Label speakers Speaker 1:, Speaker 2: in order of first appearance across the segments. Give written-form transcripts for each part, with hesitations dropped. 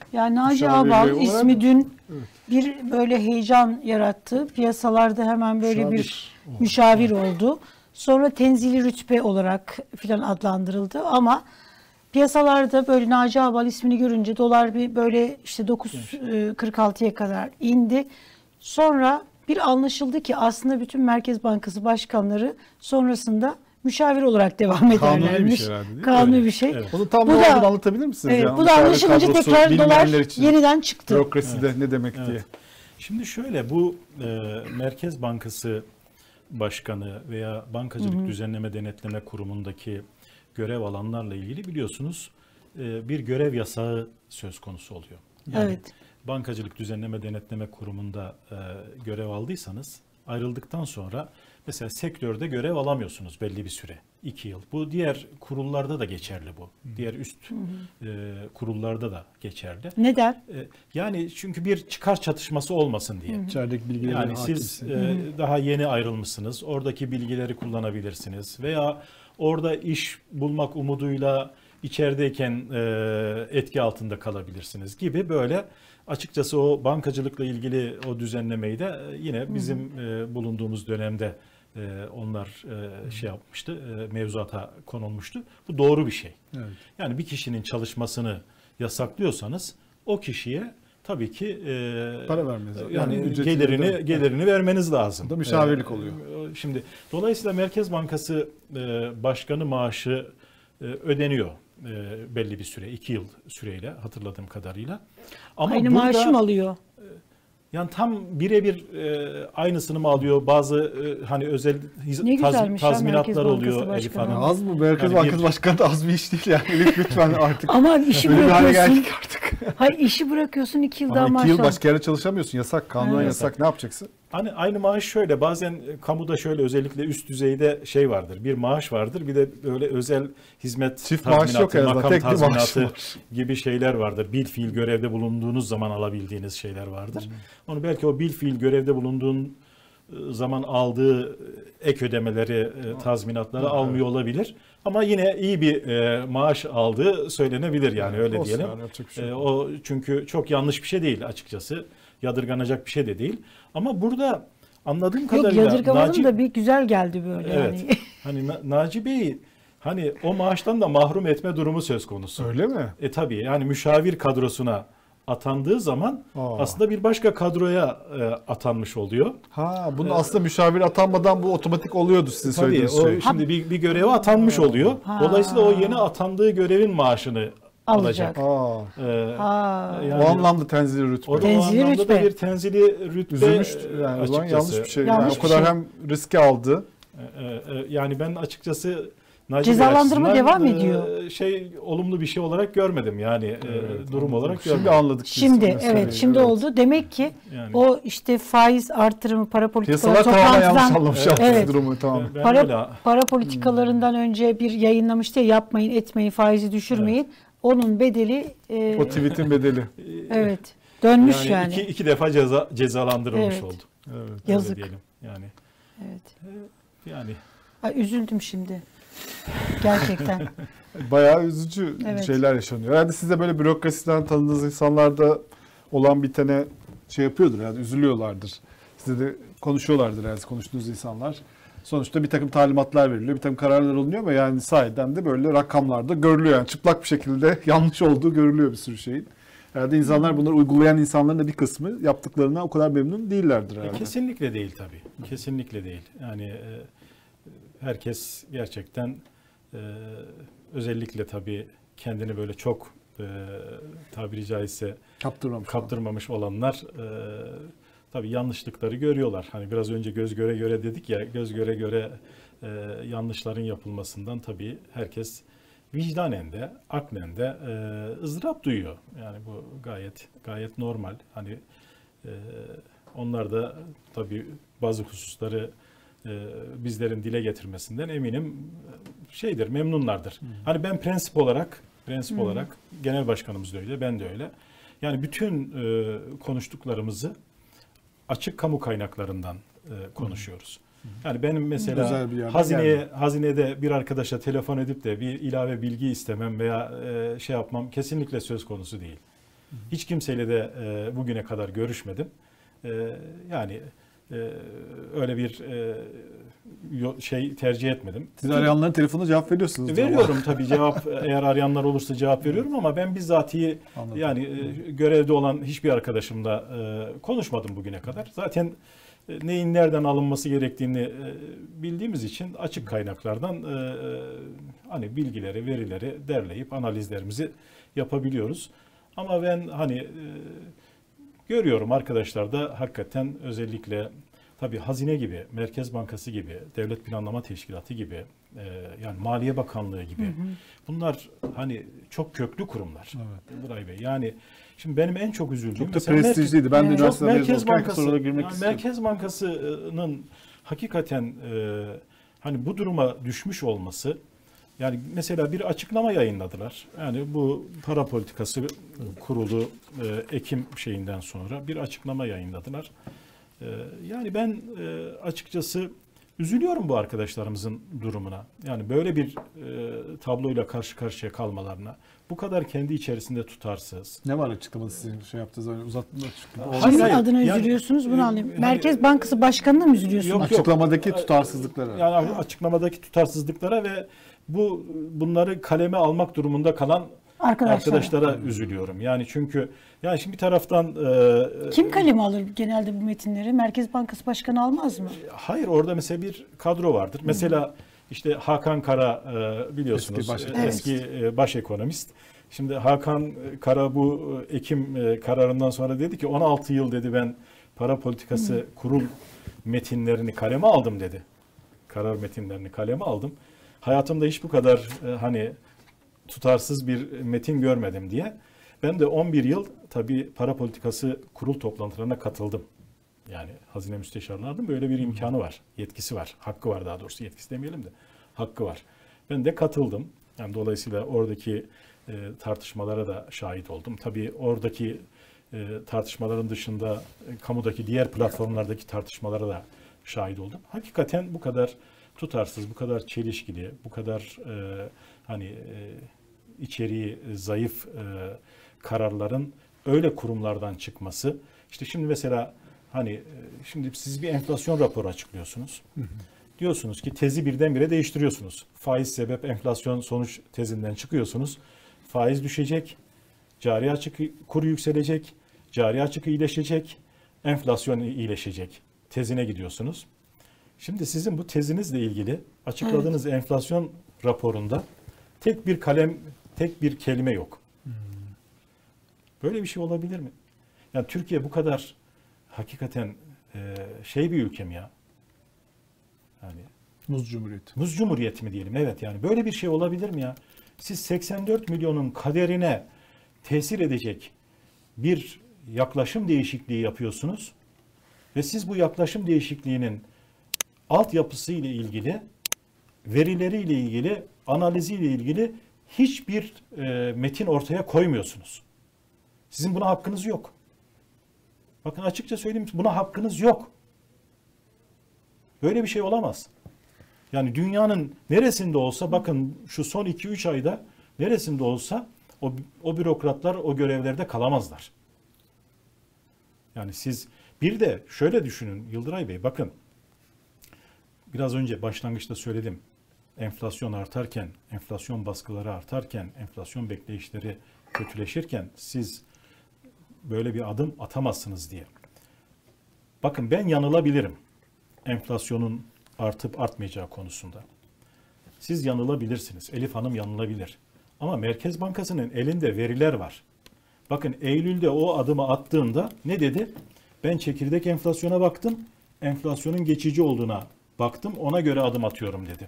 Speaker 1: Yani Naci
Speaker 2: Müşavir
Speaker 1: Ağbal
Speaker 2: bey olarak-
Speaker 1: ismi dün
Speaker 2: Evet.
Speaker 1: bir böyle heyecan yarattı. Piyasalarda hemen böyle bir müşavir oldu. Sonra tenzili rütbe olarak filan adlandırıldı ama piyasalarda böyle Naci Ağbal ismini görünce dolar bir böyle işte 9.46'ya kadar indi. Sonra bir anlaşıldı ki aslında bütün Merkez Bankası başkanları sonrasında müşavir olarak devam
Speaker 2: Kanuni bir
Speaker 1: ederlermiş.
Speaker 2: şey herhalde, değil mi?
Speaker 1: Kanuni
Speaker 2: Evet.
Speaker 1: bir şey.
Speaker 3: Evet.
Speaker 2: Onu tam
Speaker 1: Bu
Speaker 2: ne
Speaker 1: da-
Speaker 2: olduğunu anlatabilir misiniz?
Speaker 1: Evet,
Speaker 2: Yani
Speaker 1: bu da
Speaker 2: müşavir
Speaker 1: anlaşılınca
Speaker 2: kadrosu
Speaker 1: tekrar dolar
Speaker 2: bilmeyenler için
Speaker 1: yeniden çıktı.
Speaker 2: bürokraside ne demek diye.
Speaker 3: Evet. Şimdi şöyle, bu Merkez Bankası Başkanı veya Bankacılık Düzenleme Denetleme Kurumu'ndaki görev alanlarla ilgili biliyorsunuz bir görev yasağı söz konusu oluyor. Yani
Speaker 1: Evet.
Speaker 3: Bankacılık Düzenleme Denetleme Kurumu'nda görev aldıysanız ayrıldıktan sonra mesela sektörde görev alamıyorsunuz belli bir süre. 2 yıl. Bu diğer kurullarda da geçerli bu. Diğer üst kurullarda da geçerli.
Speaker 1: Neden?
Speaker 3: Yani çünkü bir çıkar çatışması olmasın diye.
Speaker 2: İçerideki bilgileri
Speaker 3: Yani siz daha yeni ayrılmışsınız. Oradaki bilgileri kullanabilirsiniz. Veya orada iş bulmak umuduyla içerideyken etki altında kalabilirsiniz gibi böyle, açıkçası o bankacılıkla ilgili o düzenlemeyi de yine bizim bulunduğumuz dönemde onlar şey yapmıştı, mevzuata konulmuştu. Bu doğru bir şey.
Speaker 2: Evet.
Speaker 3: Yani bir kişinin çalışmasını yasaklıyorsanız o kişiye tabii ki
Speaker 2: Para vermeniz lazım.
Speaker 3: yani
Speaker 2: ücretini
Speaker 3: gelirini vermeniz lazım.
Speaker 2: Bu da müşavirlik oluyor.
Speaker 3: Şimdi dolayısıyla Merkez Bankası Başkanı maaşı ödeniyor belli bir süre, 2 yıl süreyle hatırladığım kadarıyla. Ama
Speaker 1: Aynı
Speaker 3: burada,
Speaker 1: maaşı mı alıyor?
Speaker 3: yani tam birebir aynısını mı alıyor? Bazı hani özel
Speaker 1: Ne güzelmiş ya Merkez
Speaker 3: tazminatlar
Speaker 1: Bankası
Speaker 3: oluyor Elif
Speaker 1: Başkanı.
Speaker 3: Hanım.
Speaker 2: Az mı? Merkez
Speaker 3: Yani
Speaker 2: Bankası Başkanı da az bir iş değil yani. Lütfen artık.
Speaker 1: Ama işi
Speaker 2: Öyle bir hale
Speaker 1: bırakıyorsun.
Speaker 2: geldik artık.
Speaker 1: Hayır, işi bırakıyorsun 2 yıl daha
Speaker 2: Ama
Speaker 1: maaş
Speaker 2: 2 yıl
Speaker 1: al.
Speaker 2: başka yerde çalışamıyorsun. Yasak. Kanunen
Speaker 1: Evet.
Speaker 2: yasak. Ne yapacaksın?
Speaker 3: Hani aynı maaş şöyle, bazen kamuda şöyle özellikle üst düzeyde şey vardır. Bir maaş vardır, bir de böyle özel hizmet
Speaker 2: Çift maaş yok en azından,
Speaker 3: makam
Speaker 2: tek bir maaş
Speaker 3: tazminatı
Speaker 2: var.
Speaker 3: gibi şeyler vardır. Bil fiil görevde bulunduğunuz zaman alabildiğiniz şeyler vardır. Onu belki o bil fiil görevde bulunduğun zaman aldığı ek ödemeleri, tazminatları almıyor olabilir. Ama yine iyi bir maaş aldığı söylenebilir yani, öyle
Speaker 2: Olsun
Speaker 3: diyelim.
Speaker 2: yani, yapacak bir şey yok.
Speaker 3: O çünkü çok yanlış bir şey değil açıkçası. Yadırganacak bir şey de değil. Ama burada anladığım
Speaker 1: Yok,
Speaker 3: kadarıyla
Speaker 1: yadırgamadım da bir güzel geldi böyle.
Speaker 3: evet.
Speaker 1: Yani.
Speaker 3: Hani Naci Bey'i hani o maaştan da mahrum etme durumu söz konusu.
Speaker 2: Öyle mi?
Speaker 3: Tabii yani müşavir kadrosuna atandığı zaman aslında bir başka kadroya atanmış oluyor.
Speaker 2: Ha, bunun aslında müşavir atanmadan bu otomatik oluyordu sizin
Speaker 3: Tabii
Speaker 2: söylediğiniz
Speaker 3: o
Speaker 2: şey.
Speaker 3: şimdi bir göreve atanmış oluyor. Dolayısıyla o yeni atandığı görevin maaşını alacak.
Speaker 1: Ha.
Speaker 2: O anlamda tenzili rütbe.
Speaker 3: O da
Speaker 1: Tenzili
Speaker 3: o anlamda
Speaker 1: rütbe.
Speaker 3: da bir tenzili rütbe
Speaker 2: Üzülmüş yani, o zaman
Speaker 3: açıkçası.
Speaker 2: yanlış bir şey.
Speaker 1: Yanlış
Speaker 2: Yani o
Speaker 1: bir
Speaker 2: kadar
Speaker 1: şey.
Speaker 2: hem riski aldı.
Speaker 3: Yani ben açıkçası Naci Bey
Speaker 1: Cezalandırma
Speaker 3: açısından,
Speaker 1: devam ediyor.
Speaker 3: Olumlu bir şey olarak görmedim yani, durum olarak görmedim.
Speaker 2: Şimdi anladık. biz
Speaker 1: Şimdi
Speaker 2: meseleyi,
Speaker 1: evet, şimdi oldu. Demek ki
Speaker 3: Yani.
Speaker 1: o işte faiz artırımı, para politikaları
Speaker 2: Piyasalar tamamen yanlış
Speaker 1: toplantıdan
Speaker 2: anlamış
Speaker 1: evet.
Speaker 2: durumu tamam.
Speaker 3: Ben öyle-
Speaker 1: para politikalarından önce bir yayınlamıştı ya, yapmayın etmeyin, faizi düşürmeyin. Onun bedeli
Speaker 2: O tweet'in bedeli.
Speaker 1: evet dönmüş yani.
Speaker 3: iki defa cezalandırılmış
Speaker 1: Evet.
Speaker 3: oldu.
Speaker 2: Evet.
Speaker 3: Öyle
Speaker 1: Yazık.
Speaker 3: diyelim. Yani
Speaker 1: Evet.
Speaker 3: yani
Speaker 1: Ay, üzüldüm şimdi. Gerçekten.
Speaker 2: Bayağı üzücü
Speaker 1: Evet.
Speaker 2: şeyler yaşanıyor. Yani siz de böyle bürokrasiden tanıdığınız insanlarda olan bitene şey yapıyordur yani, üzülüyorlardır. Size de konuşuyorlardır yani, konuştuğunuz insanlar. Sonuçta bir takım talimatlar veriliyor, bir takım kararlar alınıyor ama yani sahiden de böyle rakamlarda görülüyor yani, çıplak bir şekilde yanlış olduğu görülüyor bir sürü şeyin. Herhalde insanlar, bunları uygulayan insanların da bir kısmı yaptıklarına o kadar memnun değillerdir herhalde.
Speaker 3: kesinlikle değil tabii. Kesinlikle değil. Yani herkes gerçekten özellikle tabii kendini böyle çok tabiri caizse kaptırmamış olanlar tabii yanlışlıkları görüyorlar. Hani biraz önce göz göre göre dedik ya, göz göre göre yanlışların yapılmasından tabii herkes vicdanen de, aklen de ızdırap duyuyor. Yani bu gayet normal. Hani onlar da tabii bazı hususları bizlerin dile getirmesinden eminim memnunlardır. Hani ben prensip olarak genel başkanımız da öyle, ben de öyle. Yani bütün konuştuklarımızı açık kamu kaynaklarından konuşuyoruz. Yani benim mesela hazinede bir arkadaşa telefon edip de bir ilave bilgi istemem veya şey yapmam kesinlikle söz konusu değil. Hiç kimseyle de bugüne kadar görüşmedim. Yani öyle bir şey tercih etmedim.
Speaker 2: Siz arayanların telefonuna cevap veriyorsunuz.
Speaker 3: Veriyorum tabii, cevap eğer arayanlar olursa cevap veriyorum ama ben bizzatihi yani görevde olan hiçbir arkadaşımla konuşmadım bugüne kadar. Zaten neyin nereden alınması gerektiğini bildiğimiz için açık kaynaklardan hani bilgileri, verileri derleyip analizlerimizi yapabiliyoruz. Ama ben hani görüyorum arkadaşlar da hakikaten özellikle tabii hazine gibi, Merkez Bankası gibi, Devlet Planlama Teşkilatı gibi, yani Maliye Bakanlığı gibi bunlar hani çok köklü kurumlar. Evet. Yıldıray Bey. Yani şimdi benim en çok üzüldüğüm
Speaker 2: çok da prestijliydi. Ben de üniversitede
Speaker 3: Merkez Bankası,
Speaker 2: girmek
Speaker 3: yani
Speaker 2: istiyorum.
Speaker 3: Merkez Bankası'nın hakikaten hani bu duruma düşmüş olması, yani mesela bir açıklama yayınladılar. Yani bu para politikası kurulu Ekim şeyinden sonra bir açıklama yayınladılar. Yani ben açıkçası üzülüyorum bu arkadaşlarımızın durumuna. Yani böyle bir tabloyla karşı karşıya kalmalarına. Bu kadar kendi içerisinde tutarsız.
Speaker 2: Ne var açıklamada sizin şey yaptığınız öyle uzattığınız açıklama?
Speaker 1: Kimin adına üzülüyorsunuz bunu anlayayım. Merkez Bankası Başkanı'na mı üzülüyorsunuz?
Speaker 3: Yok.
Speaker 2: Açıklamadaki tutarsızlıklara.
Speaker 3: Yani açıklamadaki tutarsızlıklara ve bunları kaleme almak durumunda kalan arkadaşlara üzülüyorum. Yani çünkü yani şimdi bir taraftan
Speaker 1: kim kaleme alır genelde bu metinleri? Merkez Bankası Başkanı almaz mı?
Speaker 3: Hayır, orada mesela bir kadro vardır. Mesela işte Hakan Kara biliyorsunuz eski baş ekonomist. Şimdi Hakan Kara bu Ekim kararından sonra dedi ki 16 yıl dedi ben para politikası kurul metinlerini kaleme aldım dedi. Karar metinlerini kaleme aldım. Hayatımda hiç bu kadar hani tutarsız bir metin görmedim diye. Ben de 11 yıl tabii para politikası kurul toplantılarına katıldım. Yani hazine müsteşarlarının böyle bir imkanı var, yetkisi var, hakkı var daha doğrusu, yetkisi demeyelim de hakkı var. Ben de katıldım. Yani dolayısıyla oradaki tartışmalara da şahit oldum. Tabii oradaki tartışmaların dışında kamudaki diğer platformlardaki tartışmalara da şahit oldum. Hakikaten bu kadar tutarsız, bu kadar çelişkili, bu kadar hani içeriği zayıf kararların öyle kurumlardan çıkması. İşte şimdi mesela hani şimdi siz bir enflasyon raporu açıklıyorsunuz. Diyorsunuz ki tezi birdenbire değiştiriyorsunuz. Faiz sebep enflasyon sonuç tezinden çıkıyorsunuz. Faiz düşecek, cari açık kuru yükselecek, cari açık iyileşecek, enflasyon iyileşecek tezine gidiyorsunuz. Şimdi sizin bu tezinizle ilgili açıkladığınız enflasyon raporunda tek bir kalem, tek bir kelime yok. Böyle bir şey olabilir mi? Yani Türkiye bu kadar hakikaten şey bir ülke mi ya? Yani
Speaker 2: Muz Cumhuriyeti.
Speaker 3: Muz Cumhuriyeti mi diyelim? Evet, yani böyle bir şey olabilir mi ya? Siz 84 milyonun kaderine tesir edecek bir yaklaşım değişikliği yapıyorsunuz ve siz bu yaklaşım değişikliğinin altyapısı ile ilgili, verileriyle ilgili, analiziyle ilgili hiçbir metin ortaya koymuyorsunuz. Sizin buna hakkınız yok. Bakın açıkça söyleyeyim, buna hakkınız yok. Böyle bir şey olamaz. Yani dünyanın neresinde olsa, bakın şu son 2-3 ayda neresinde olsa o bürokratlar o görevlerde kalamazlar. Yani siz bir de şöyle düşünün Yıldıray Bey, bakın biraz önce başlangıçta söyledim. Enflasyon artarken, enflasyon baskıları artarken, enflasyon bekleyişleri kötüleşirken siz böyle bir adım atamazsınız diye. Bakın ben yanılabilirim enflasyonun artıp artmayacağı konusunda. Siz yanılabilirsiniz. Elif Hanım yanılabilir. Ama Merkez Bankası'nın elinde veriler var. Bakın Eylül'de o adımı attığında ne dedi? Ben çekirdek enflasyona baktım. Enflasyonun geçici olduğuna baktım. Ona göre adım atıyorum dedi.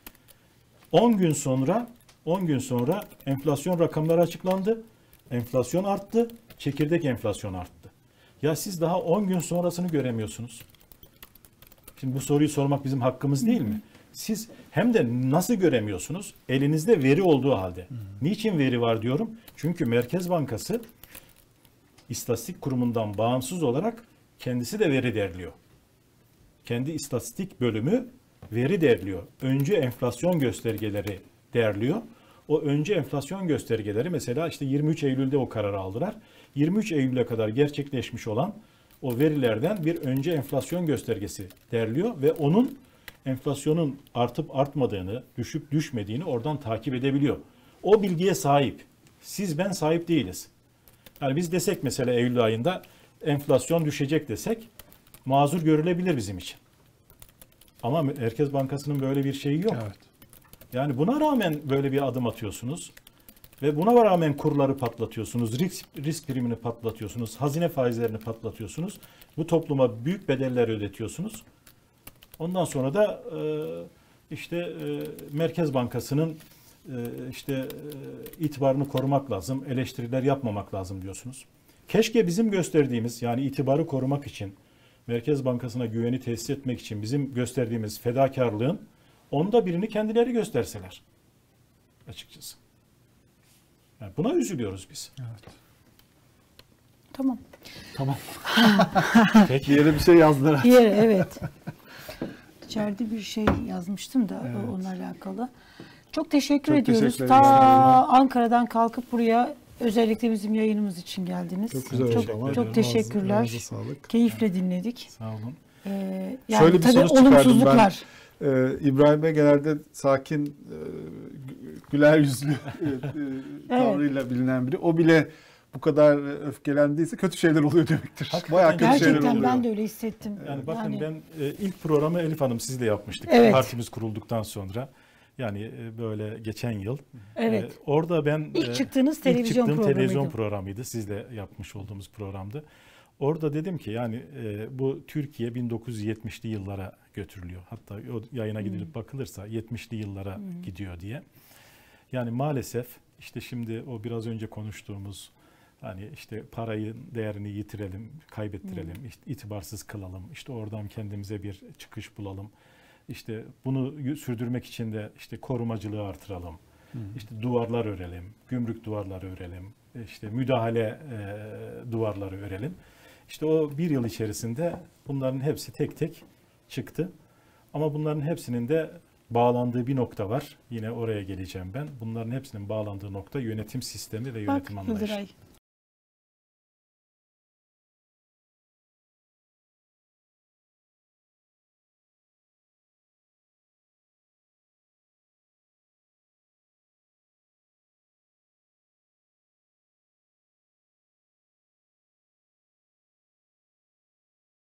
Speaker 3: 10 gün sonra enflasyon rakamları açıklandı. Enflasyon arttı. Çekirdek enflasyon arttı. Ya siz daha 10 gün sonrasını göremiyorsunuz. Şimdi bu soruyu sormak bizim hakkımız değil mi? Siz hem de nasıl göremiyorsunuz? Elinizde veri olduğu halde. Niçin veri var diyorum? Çünkü Merkez Bankası İstatistik Kurumu'ndan bağımsız olarak kendisi de veri derliyor. Kendi istatistik bölümü veri derliyor. Önce enflasyon göstergeleri derliyor. O önce enflasyon göstergeleri mesela işte 23 Eylül'de o kararı aldılar. 23 Eylül'e kadar gerçekleşmiş olan o verilerden bir önce enflasyon göstergesi derliyor ve onun enflasyonun artıp artmadığını, düşüp düşmediğini oradan takip edebiliyor. O bilgiye sahip. Siz, ben sahip değiliz. Yani biz desek mesela Eylül ayında enflasyon düşecek desek mazur görülebilir bizim için. Ama Merkez Bankası'nın böyle bir şeyi yok.
Speaker 2: Evet.
Speaker 3: Yani buna rağmen böyle bir adım atıyorsunuz ve buna rağmen kurları patlatıyorsunuz, risk primini patlatıyorsunuz, hazine faizlerini patlatıyorsunuz. Bu topluma büyük bedeller ödetiyorsunuz. Ondan sonra da Merkez Bankası'nın itibarını korumak lazım, eleştiriler yapmamak lazım diyorsunuz. Keşke bizim gösterdiğimiz, yani itibarı korumak için, Merkez Bankası'na güveni tesis etmek için bizim gösterdiğimiz fedakarlığın onda birini kendileri gösterseler. Açıkçası. Yani buna üzülüyoruz biz.
Speaker 2: Evet.
Speaker 1: Tamam.
Speaker 2: Tamam.
Speaker 3: Peki.
Speaker 2: Bir yere bir şey yazdılar.
Speaker 1: Evet. İçeride bir şey yazmıştım da onunla alakalı. Çok teşekkür
Speaker 2: Çok
Speaker 1: ediyoruz.
Speaker 2: teşekkür
Speaker 1: Ta
Speaker 2: ederiz.
Speaker 1: Ankara'dan kalkıp buraya özellikle bizim yayınımız için geldiniz.
Speaker 2: Çok güzel oldu ama.
Speaker 1: Çok teşekkürler.
Speaker 2: Ağzınıza sağlık.
Speaker 1: Keyifle dinledik.
Speaker 3: Sağ olun.
Speaker 1: Yani
Speaker 2: Şöyle bir
Speaker 1: tabii
Speaker 2: sonuç çıkardım ben.
Speaker 1: olumsuzluklar.
Speaker 2: İbrahim'e genelde sakin, güler yüzlü tavrıyla bilinen biri. O bile bu kadar öfkelendiyse kötü şeyler oluyor demektir.
Speaker 3: Hakikaten
Speaker 2: Bayağı kötü şeyler
Speaker 1: Gerçekten
Speaker 2: oluyor.
Speaker 1: ben de öyle hissettim.
Speaker 3: Yani bakın ben ilk programı Elif Hanım sizle yapmıştık.
Speaker 1: Evet.
Speaker 3: Partimiz kurulduktan sonra. Yani böyle geçen yıl.
Speaker 1: Evet.
Speaker 3: Orada ben
Speaker 1: İlk çıktığınız televizyon programıydı.
Speaker 3: televizyon programıydı. Sizle yapmış olduğumuz programdı. Orada dedim ki yani bu Türkiye 1970'li yıllara götürülüyor. Hatta o yayına gidilip bakılırsa 70'li yıllara gidiyor diye. Yani maalesef işte şimdi o biraz önce konuştuğumuz hani işte parayı değerini yitirelim, kaybettirelim, itibarsız kılalım. İşte oradan kendimize bir çıkış bulalım. İşte bunu sürdürmek için de işte korumacılığı artıralım. İşte duvarlar örelim, gümrük duvarları örelim, işte müdahale duvarları örelim. İşte o bir yıl içerisinde bunların hepsi tek tek çıktı. Ama bunların hepsinin de bağlandığı bir nokta var. Yine oraya geleceğim ben. Bunların hepsinin bağlandığı nokta yönetim sistemi ve yönetim
Speaker 1: Bak
Speaker 3: anlayışı.
Speaker 1: Yıldıray,